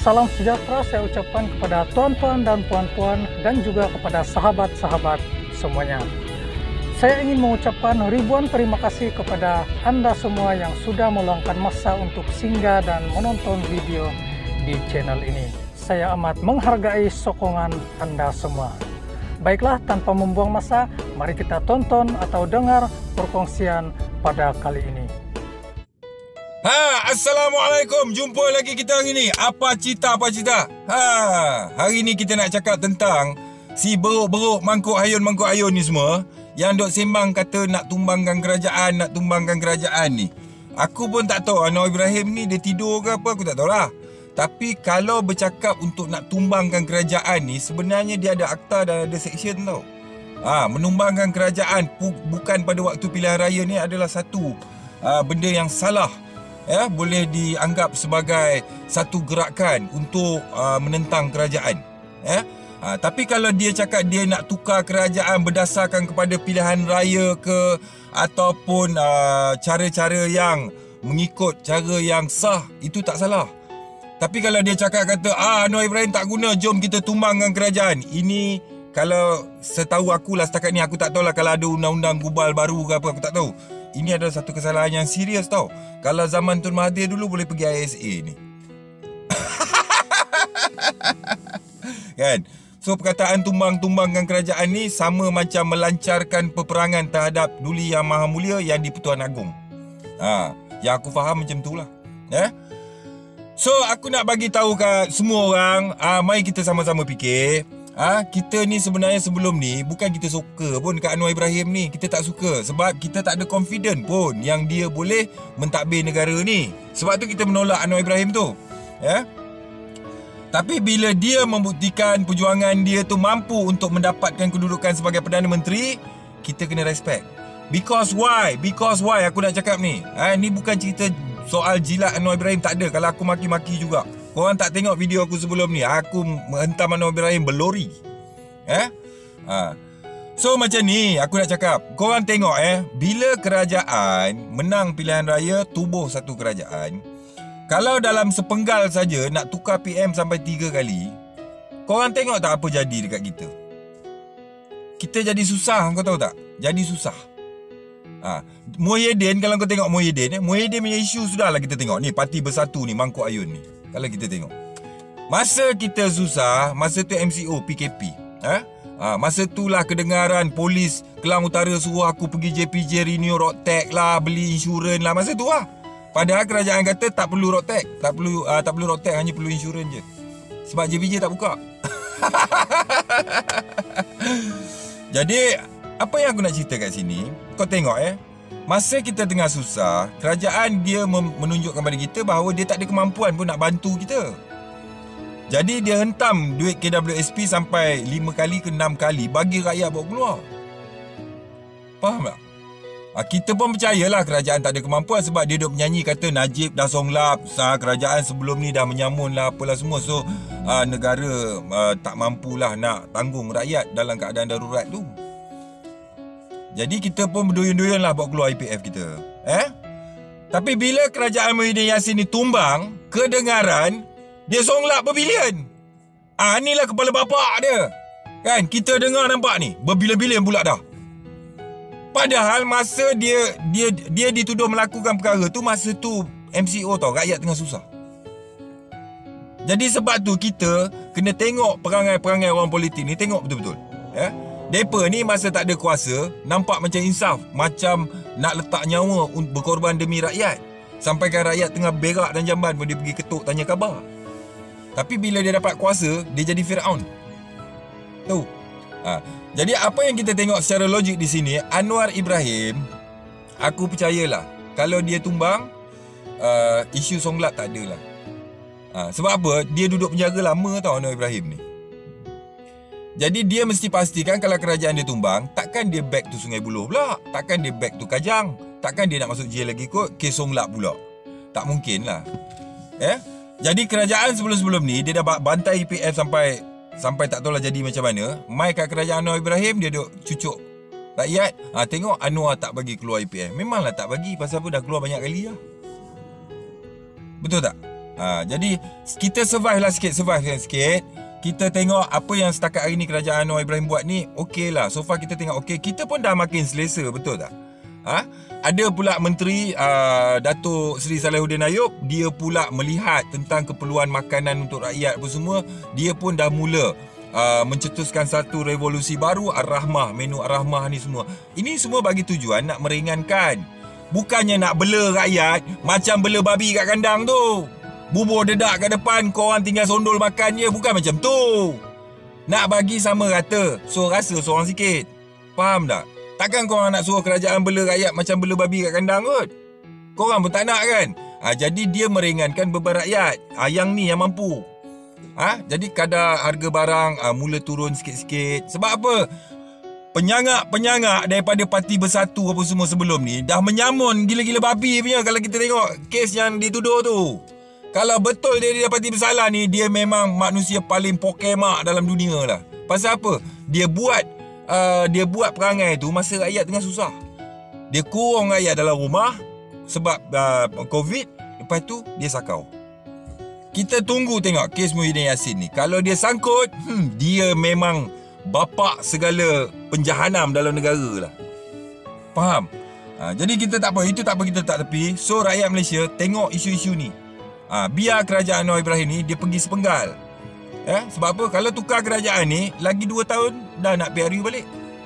Salam sejahtera saya ucapkan kepada tuan-tuan dan puan-puan dan juga kepada sahabat-sahabat semuanya. Saya ingin mengucapkan ribuan terima kasih kepada Anda semua yang sudah meluangkan masa untuk singgah dan menonton video di channel ini. Saya amat menghargai sokongan Anda semua. Baiklah, tanpa membuang masa, mari kita tonton atau dengar perkongsian pada kali ini. Assalamualaikum. Jumpa lagi kita hari ni. Apa cerita? Hari ni kita nak cakap tentang si beruk-beruk mangkuk ayun ni semua yang dok sembang kata nak tumbangkan kerajaan ni. Aku pun tak tahu Anwar Ibrahim ni dia tidur ke apa, aku tak tahulah. Tapi kalau bercakap untuk nak tumbangkan kerajaan ni, sebenarnya dia ada akta dan ada seksyen tau. Menumbangkan kerajaan bukan pada waktu pilihan raya ni adalah satu benda yang salah. Boleh dianggap sebagai satu gerakan untuk menentang kerajaan. Tapi kalau dia cakap dia nak tukar kerajaan berdasarkan kepada pilihan raya ke, ataupun cara-cara yang mengikut cara yang sah, itu tak salah. Tapi kalau dia cakap kata Anwar Ibrahim tak guna, jom kita tumbangkan kerajaan, ini kalau setahu aku lah setakat ni, aku tak tahulah kalau ada undang-undang gubal baru ke apa, aku tak tahu. Ini adalah satu kesalahan yang serius tau. Kalau zaman Tun Mahathir dulu boleh pergi ISA ni. Kan? So perkataan tumbangkan kerajaan ni sama macam melancarkan peperangan terhadap Duli Yang Maha Mulia yang di Pertuan Agong. Yang aku faham macam tu lah. So aku nak bagi tahu kat semua orang, mari kita sama-sama fikir. Kita ni sebenarnya sebelum ni bukan kita suka pun kat Anwar Ibrahim ni. Kita tak suka sebab kita tak ada confident pun yang dia boleh mentadbir negara ni. Sebab tu kita menolak Anwar Ibrahim tu. Tapi bila dia membuktikan perjuangan dia tu mampu untuk mendapatkan kedudukan sebagai Perdana Menteri, kita kena respect. Because why? Aku nak cakap ni. Ni bukan cerita soal jilat Anwar Ibrahim, tak ada. Kalau aku maki-maki juga. Korang tak tengok video aku sebelum ni, aku menghentam Anwar Ibrahim berlori. So macam ni aku nak cakap. Korang tengok bila kerajaan menang pilihan raya, tubuh satu kerajaan, kalau dalam sepenggal saja nak tukar PM sampai 3 kali, korang tengok tak apa jadi dekat kita? Kita jadi susah, kau tahu tak? Jadi susah. Muhyiddin, kalau kau tengok Muhyiddin punya isu sudahlah kita tengok ni, Parti Bersatu ni, Mangkuk Ayun ni. Kalau kita tengok masa kita susah, masa tu MCO PKP, masa tu lah kedengaran polis Kelang Utara suruh aku pergi JPJ renew Roadtax lah, beli insurans lah, masa tu lah. Padahal kerajaan kata tak perlu Roadtax, tak perlu Roadtax, hanya perlu insurans je. Sebab JPJ tak buka. Jadi apa yang aku nak cerita kat sini, kau tengok masa kita tengah susah, kerajaan dia menunjukkan pada kita bahawa dia tak ada kemampuan pun nak bantu kita. Jadi dia hentam duit KWSP sampai 5 kali ke 6 kali bagi rakyat bawa keluar. Faham tak? Kita pun percayalah kerajaan tak ada kemampuan sebab dia duk menyanyi kata Najib dah songlap, kerajaan sebelum ni dah menyamun lah apalah semua. So negara tak mampulah nak tanggung rakyat dalam keadaan darurat tu. Jadi kita pun berduyun-duyun lah bawa keluar IPF kita. Tapi bila kerajaan Muhyiddin Yassin ni tumbang, kedengaran dia songlap berbilion. Inilah kepala bapak dia. Kan, kita dengar nampak ni, berbilion-bilion pula dah. Padahal masa dia dituduh melakukan perkara tu, masa tu MCO tau, rakyat tengah susah. Jadi sebab tu kita kena tengok perangai-perangai orang politik ni, tengok betul-betul. Mereka ni masa tak ada kuasa, nampak macam insaf, macam nak letak nyawa berkorban demi rakyat. Sampaikan rakyat tengah berak dan jamban pun dia pergi ketuk tanya khabar. Tapi bila dia dapat kuasa, dia jadi Firaun. Tu. Jadi apa yang kita tengok secara logik di sini, Anwar Ibrahim, aku percayalah kalau dia tumbang, isu songlap tak ada lah. Sebab apa? Dia duduk penjara lama tau Anwar Ibrahim ni. Jadi dia mesti pastikan kalau kerajaan dia tumbang, takkan dia back to Sungai Buloh pula, takkan dia back to Kajang, takkan dia nak masuk jail lagi kot, kes songlap pula. Tak mungkin lah. Jadi kerajaan sebelum-sebelum ni dia dah bantai IPF sampai tak tahulah jadi macam mana. Mai kat kerajaan Anwar Ibrahim dia duk cucuk rakyat. Tengok Anwar tak bagi keluar IPF. Memanglah tak bagi, pasal apa dah keluar banyak kali lah. Betul tak? Jadi kita survive sikit. Kita tengok apa yang setakat hari ni kerajaan Anwar Ibrahim buat ni, okey lah. So far kita tengok okey. Kita pun dah makin selesa, betul tak? Ada pula Menteri Datuk Seri Salahuddin Ayub, dia pula melihat tentang keperluan makanan untuk rakyat apa semua. Dia pun dah mula mencetuskan satu revolusi baru, Ar-Rahmah, menu Ar-Rahmah ni semua. Ini semua bagi tujuan nak meringankan. Bukannya nak bela rakyat macam bela babi kat kandang tu. Bubur dedak kat depan, korang tinggal sondol makan je. Bukan macam tu. Nak bagi sama rata. So rasa seorang sikit. Faham tak? Takkan korang nak suruh kerajaan bela rakyat macam bela babi kat kandang kot? Korang pun tak nak kan? Jadi dia meringankan beban rakyat. Yang ni yang mampu. Jadi kadar harga barang mula turun sikit-sikit. Sebab apa? Penyangak daripada Parti Bersatu apa semua sebelum ni dah menyamun gila-gila babi punya kalau kita tengok kes yang dituduh tu. Kalau betul dia dapat bersalah ni, dia memang manusia paling pokemak dalam dunia lah. Pasal apa? Dia buat perangai tu masa rakyat tengah susah. Dia kurung rakyat dalam rumah sebab COVID. Lepas tu dia sakau. Kita tunggu tengok kes Muhyiddin Yassin ni. Kalau dia sangkut, dia memang bapak segala penjahanam dalam negara lah. Faham? Jadi kita tak apa. Itu tak apa, kita tak tepi. So rakyat Malaysia tengok isu-isu ni. Biar kerajaan Anwar Ibrahim ni dia pergi sepenggal. Sebab apa? Kalau tukar kerajaan ni lagi 2 tahun dah nak PRU balik.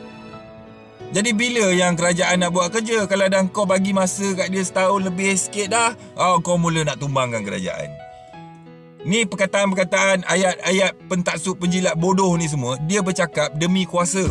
Jadi bila yang kerajaan nak buat kerja? Kalau dah kau bagi masa kat dia setahun lebih sikit dah, kau mula nak tumbangkan kerajaan. Ni perkataan-perkataan ayat-ayat pentaksub penjilat bodoh ni semua, dia bercakap demi kuasa.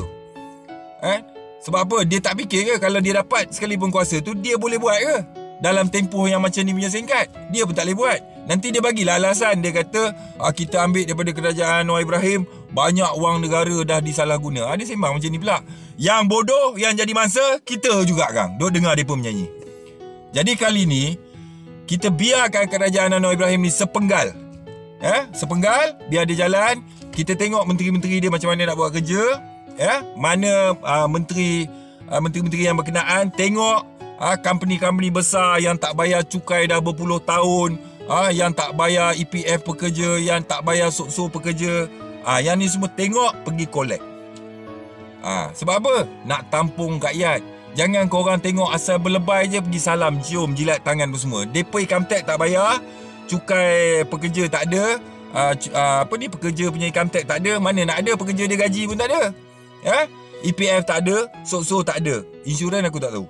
Sebab apa? Dia tak fikir ke kalau dia dapat sekalipun kuasa tu, dia boleh buat ke? Dalam tempoh yang macam ni punya singkat, dia pun tak boleh buat. Nanti dia bagilah alasan. Dia kata, kita ambil daripada kerajaan Anwar Ibrahim, banyak wang negara dah disalahguna. Dia sembang macam ni pula. Yang bodoh, yang jadi mangsa, kita juga Kang. Duk dengar dia pun menyanyi. Jadi kali ni, kita biarkan kerajaan Anwar Ibrahim ni sepenggal. Sepenggal, biar dia jalan. Kita tengok menteri-menteri dia macam mana nak buat kerja. Mana menteri-menteri yang berkenaan. Tengok company-company besar yang tak bayar cukai dah berpuluh tahun, yang tak bayar EPF pekerja, yang tak bayar sok-sok pekerja, yang ni semua tengok pergi collect. Sebab apa? Nak tampung rakyat. Jangan korang tengok asal berlebai je pergi salam, cium, jilat tangan apa semua. Depa income tax tak bayar, cukai pekerja tak ada, pekerja punya income tax tak ada. Mana nak ada, pekerja dia gaji pun tak ada. EPF tak ada, sok-sok tak ada, insurans aku tak tahu.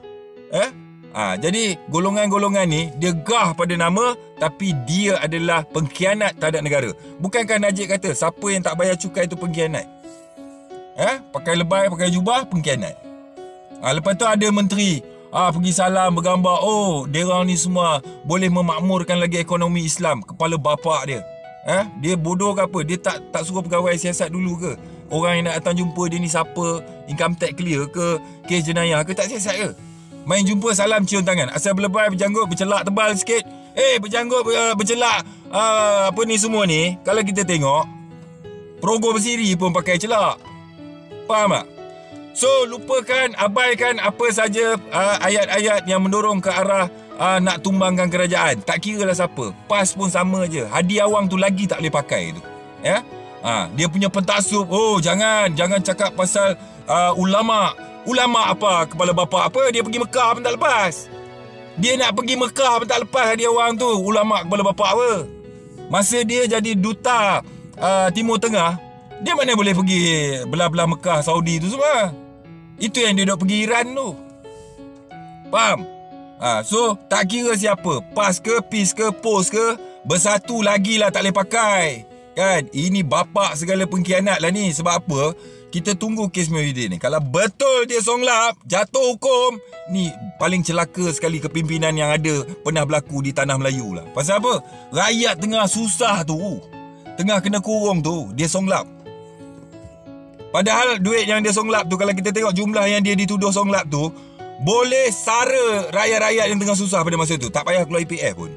Jadi golongan-golongan ni dia gah pada nama, tapi dia adalah pengkhianat terhadap negara. Bukankah Najib kata siapa yang tak bayar cukai itu pengkhianat? Pakai lebay, pakai jubah, pengkhianat. Lepas tu ada menteri pergi salam bergambar, diorang ni semua boleh memakmurkan lagi ekonomi Islam. Kepala bapak dia. Dia bodoh ke apa? Dia tak suruh pegawai siasat dulu ke? Orang yang nak datang jumpa dia ni siapa? Income tax clear ke? Kes jenayah ke? Tak siasat ke? Main jumpa salam cium tangan. Asal berlebai, berjanggut, bercelak tebal sikit. Berjanggut, bercelak apa ni semua ni. Kalau kita tengok, Progo Bersiri pun pakai celak. Faham tak? So lupakan, abaikan apa saja ayat-ayat yang mendorong ke arah nak tumbangkan kerajaan. Tak kira lah siapa. PAS pun sama je. Hadi Awang tu lagi tak boleh pakai tu. Dia punya pentaksub. Jangan cakap pasal ulama. Ulama apa? Kepala bapa apa? Dia pergi Mekah pun tak lepas. Dia nak pergi Mekah pun tak lepas dia orang tu. Ulama kepala bapa apa? Masa dia jadi duta Timur Tengah, dia mana boleh pergi belah-belah Mekah, Saudi tu semua. Itu yang dia duk pergi Iran tu. Faham? So tak kira siapa, PAS ke, PIS ke, POS ke, Bersatu lagilah tak boleh pakai. Kan? Ini bapak segala pengkhianat lah ni. Sebab apa? Kita tunggu kes Muhyiddin ni. Kalau betul dia songlap, jatuh hukum, ni paling celaka sekali kepimpinan yang ada pernah berlaku di tanah Melayu lah. Pasal apa? Rakyat tengah susah tu, tengah kena kurung tu, dia songlap. Padahal duit yang dia songlap tu, kalau kita tengok jumlah yang dia dituduh songlap tu, boleh sara rakyat-rakyat yang tengah susah pada masa tu. Tak payah keluar EPF pun.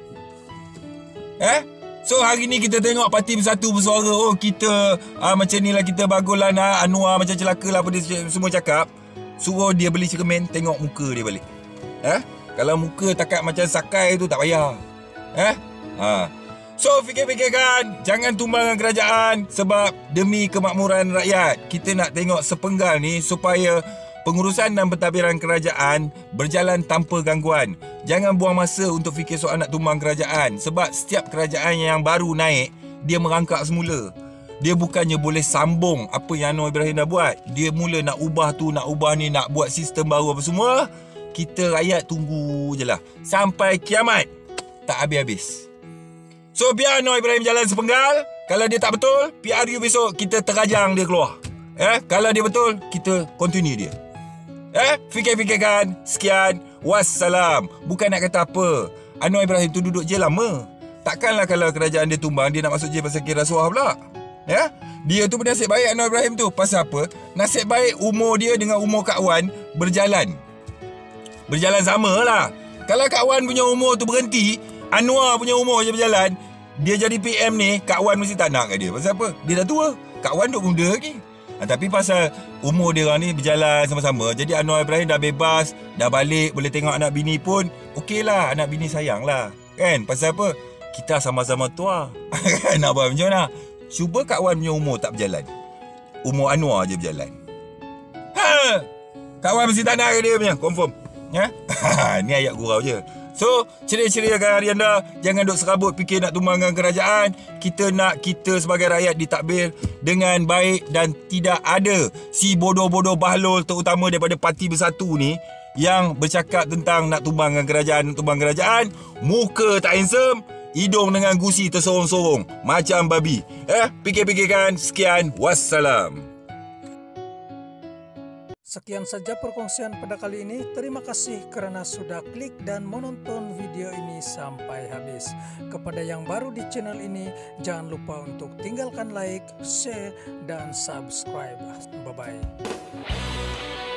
So hari ni kita tengok Parti Bersatu bersuara, kita macam ni lah, kita bagus lah, Anwar macam celaka lah apa dia semua cakap. Suruh dia beli cermin, tengok muka dia balik. Kalau muka takat macam sakai tu tak payah. So fikir-fikirkan, jangan tumbangkan kerajaan sebab demi kemakmuran rakyat. Kita nak tengok sepenggal ni supaya pengurusan dan pentadbiran kerajaan berjalan tanpa gangguan. Jangan buang masa untuk fikir soal nak tumbang kerajaan sebab setiap kerajaan yang baru naik, dia merangkak semula. Dia bukannya boleh sambung apa yang Anwar Ibrahim dah buat. Dia mula nak ubah tu, nak ubah ni, nak buat sistem baru apa semua. Kita rakyat tunggu je lah sampai kiamat. Tak habis-habis. So biar Anwar Ibrahim jalan sepenggal. Kalau dia tak betul, PRU besok kita terajang dia keluar. Kalau dia betul, kita continue dia. Fikir-fikirkan. Sekian. Wassalam. Bukan nak kata apa, Anwar Ibrahim tu duduk je lama. Takkanlah kalau kerajaan dia tumbang, dia nak masuk je pasal kira rasuah pula. Dia tu bernasib baik Anwar Ibrahim tu. Pasal apa? Nasib baik umur dia dengan umur Kak Wan berjalan sama lah. Kalau Kak Wan punya umur tu berhenti, Anwar punya umur je berjalan, dia jadi PM ni, Kak Wan mesti tak nak kat dia. Pasal apa? Dia dah tua. Kak Wan duk muda lagi. Tapi pasal umur dia orang ni berjalan sama-sama, jadi Anwar Ibrahim dah bebas, dah balik, boleh tengok anak bini pun okey lah. Anak bini sayang lah. Kan? Pasal apa? Kita sama-sama tua. Nak buat macam mana? Cuba Kak Wan punya umur tak berjalan. Umur Anwar je berjalan. Kak Wan mesti tak nak kat dia punya. Confirm. Ni ayat gurau je. So, ceria-ceriakan hari anda. Jangan duk serabut fikir nak tumbangkan kerajaan. Kita nak kita sebagai rakyat ditadbir dengan baik dan tidak ada si bodoh-bodoh bahlul terutama daripada Parti Bersatu ni yang bercakap tentang nak tumbangkan kerajaan, muka tak handsome, hidung dengan gusi tersorong-sorong macam babi. Fikir-fikirkan. Sekian. Wassalam. Sekian saja perkongsian pada kali ini. Terima kasih kerana sudah klik dan menonton video ini sampai habis. Kepada yang baru di channel ini, jangan lupa untuk tinggalkan like, share, dan subscribe. Bye-bye.